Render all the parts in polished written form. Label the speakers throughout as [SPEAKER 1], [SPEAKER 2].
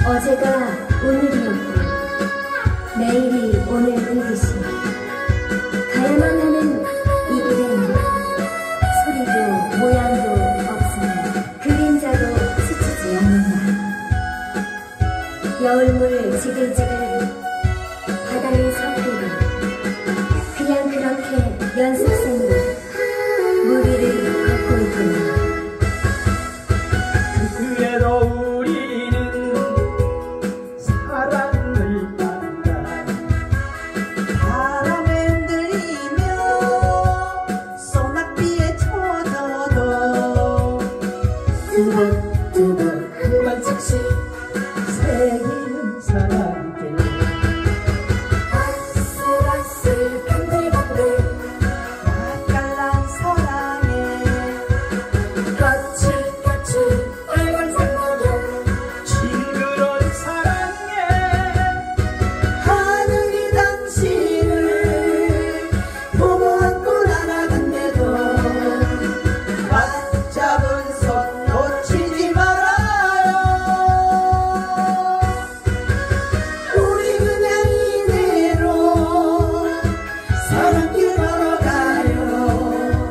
[SPEAKER 1] 어제가 오늘이었고 내일이 오늘 되듯이 가야만 하는 이 길에는 소리도 모양도 없으며 그림자도 스치지 않는다. 여울물 지글지글 바다의 성소리 그냥 그렇게 연습생으로 물 위를 걷고 있구나.
[SPEAKER 2] 그래도 우리는 사랑을 한다.
[SPEAKER 3] 바람에 흔들리며 소낙비에 젖어도
[SPEAKER 1] 두벅두벅
[SPEAKER 2] 한 발짝씩 새기는 사랑길
[SPEAKER 1] 아슬아슬 간들간들
[SPEAKER 3] 맛깔난 사랑에
[SPEAKER 1] 거칠거칠 빨간색 모양
[SPEAKER 2] 징그러운 사랑에
[SPEAKER 3] 하늘이 당신을 보고 안고 날아간대도 맞잡은 손 놓치지 말아요. 우리 그냥 이대로 사랑길 걸어가요.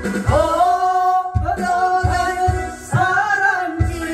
[SPEAKER 3] 걸어가는 사랑길.